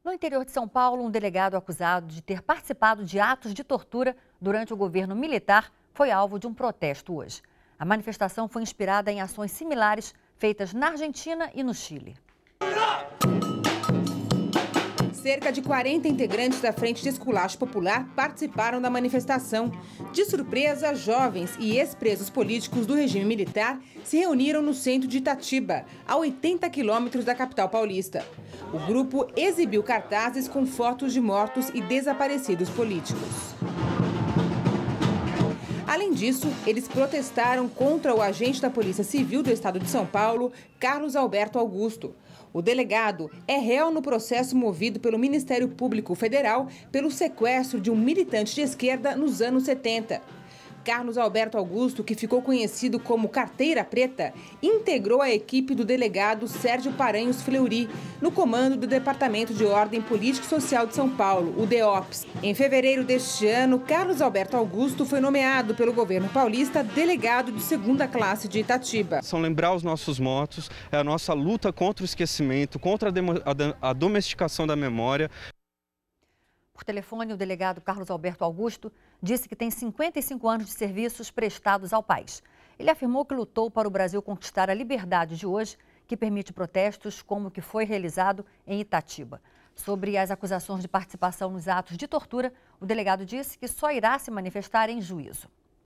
No interior de São Paulo, um delegado acusado de ter participado de atos de tortura durante o governo militar foi alvo de um protesto hoje. A manifestação foi inspirada em ações similares feitas na Argentina e no Chile. Cerca de 40 integrantes da Frente de Esculacho Popular participaram da manifestação. De surpresa, jovens e ex-presos políticos do regime militar se reuniram no centro de Itatiba, a 80 quilômetros da capital paulista. O grupo exibiu cartazes com fotos de mortos e desaparecidos políticos. Além disso, eles protestaram contra o agente da Polícia Civil do Estado de São Paulo, Carlos Alberto Augusto. O delegado é réu no processo movido pelo Ministério Público Federal pelo sequestro de um militante de esquerda nos anos 70. Carlos Alberto Augusto, que ficou conhecido como Carteira Preta, integrou a equipe do delegado Sérgio Paranhos Fleury, no comando do Departamento de Ordem Política e Social de São Paulo, o DEOPS. Em fevereiro deste ano, Carlos Alberto Augusto foi nomeado pelo governo paulista delegado de segunda classe de Itatiba. São lembrar os nossos mortos, é a nossa luta contra o esquecimento, contra a domesticação da memória. Por telefone, o delegado Carlos Alberto Augusto disse que tem 55 anos de serviços prestados ao país. Ele afirmou que lutou para o Brasil conquistar a liberdade de hoje, que permite protestos como o que foi realizado em Itatiba. Sobre as acusações de participação nos atos de tortura, o delegado disse que só irá se manifestar em juízo.